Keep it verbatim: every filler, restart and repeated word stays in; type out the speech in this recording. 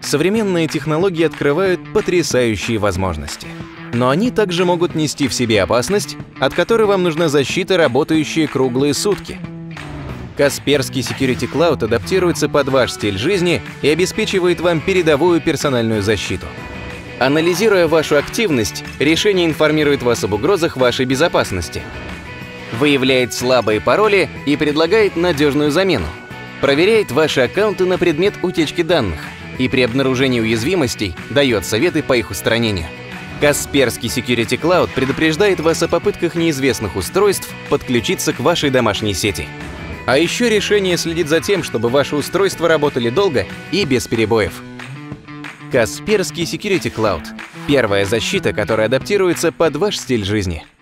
Современные технологии открывают потрясающие возможности. Но они также могут нести в себе опасность, от которой вам нужна защита, работающая круглые сутки. Kaspersky Security Cloud адаптируется под ваш стиль жизни и обеспечивает вам передовую персональную защиту. Анализируя вашу активность, решение информирует вас об угрозах вашей безопасности. Выявляет слабые пароли и предлагает надежную замену. Проверяет ваши аккаунты на предмет утечки данных и при обнаружении уязвимостей дает советы по их устранению. Kaspersky Security Cloud предупреждает вас о попытках неизвестных устройств подключиться к вашей домашней сети. А еще решение следит за тем, чтобы ваши устройства работали долго и без перебоев. Kaspersky Security Cloud – первая защита, которая адаптируется под ваш стиль жизни.